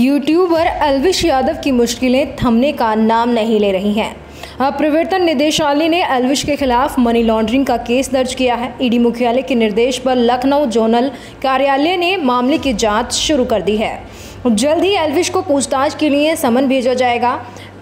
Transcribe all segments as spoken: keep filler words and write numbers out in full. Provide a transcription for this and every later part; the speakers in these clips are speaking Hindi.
यूट्यूबर एल्विश यादव की मुश्किलें थमने का नाम नहीं ले रही हैं। अब प्रवर्तन निदेशालय ने एल्विश के खिलाफ मनी लॉन्ड्रिंग का केस दर्ज किया है। ईडी मुख्यालय के निर्देश पर लखनऊ जोनल कार्यालय ने मामले की जांच शुरू कर दी है। जल्द ही एल्विश को पूछताछ के लिए समन भेजा जाएगा।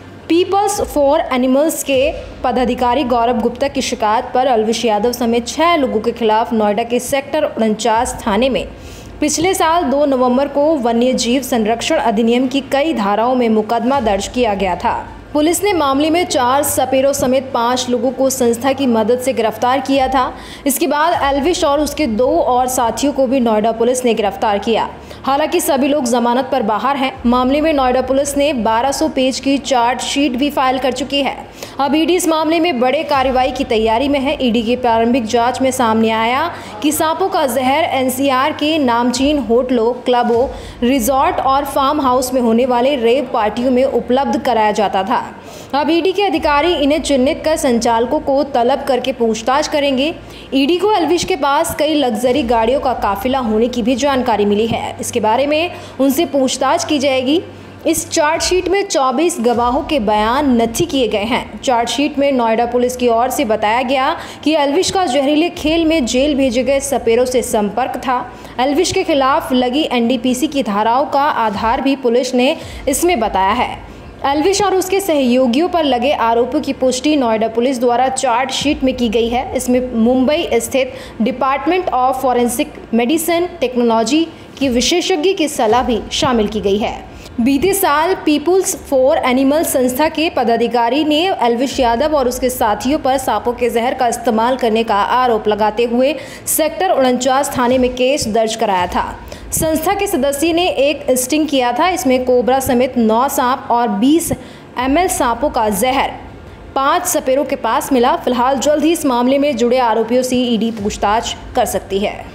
पीपल्स फॉर एनिमल्स के पदाधिकारी गौरव गुप्ता की शिकायत पर एल्विश यादव समेत छह लोगों के खिलाफ नोएडा के सेक्टर उनचास थाने में पिछले साल दो नवंबर को वन्य जीव संरक्षण अधिनियम की कई धाराओं में मुकदमा दर्ज किया गया था। पुलिस ने मामले में चार सपेरों समेत पांच लोगों को संस्था की मदद से गिरफ्तार किया था। इसके बाद एल्विश और उसके दो और साथियों को भी नोएडा पुलिस ने गिरफ्तार किया। हालांकि सभी लोग जमानत पर बाहर हैं। मामले में नोएडा पुलिस ने बारह सौ पेज की चार्जशीट भी फाइल कर चुकी है। अब ईडी इस मामले में बड़े कार्रवाई की तैयारी में है। ईडी की प्रारंभिक जांच में सामने आया कि सांपों का जहर एनसीआर के नामचीन होटलों, क्लबों, रिजॉर्ट और फार्म हाउस में होने वाले रेव पार्टियों में उपलब्ध कराया जाता था। अब ईडी के अधिकारी इन्हें चिन्हित कर संचालकों को तलब करके पूछताछ करेंगे। ईडी को एल्विश के पास कई लग्जरी गाड़ियों का काफिला होने की भी जानकारी मिली है। इसके बारे में उनसे पूछताछ की जाएगी। इस चार्जशीट में चौबीस गवाहों के बयान नथी किए गए हैं। चार्जशीट में नोएडा पुलिस की ओर से बताया गया कि एल्विश का जहरीले खेल में जेल भेजे गए सपेरों से संपर्क था। एल्विश के खिलाफ लगी एनडीपीसी की धाराओं का आधार भी पुलिस ने इसमें बताया है। एल्विश और उसके सहयोगियों पर लगे आरोपों की पुष्टि नोएडा पुलिस द्वारा चार्जशीट में की गई है। इसमें मुंबई स्थित department of forensic medicine technology की विशेषज्ञ की सलाह भी शामिल की गई है। बीते साल पीपुल्स फॉर एनिमल संस्था के पदाधिकारी ने एल्विश यादव और उसके साथियों पर सांपों के जहर का इस्तेमाल करने का आरोप लगाते हुए सेक्टर उनचास थाने में केस दर्ज कराया था। संस्था के सदस्य ने एक स्टिंग किया था। इसमें कोबरा समेत नौ सांप और बीस एम एल सांपों का जहर पांच सपेरों के पास मिला। फिलहाल जल्द ही इस मामले में जुड़े आरोपियों से ईडी पूछताछ कर सकती है।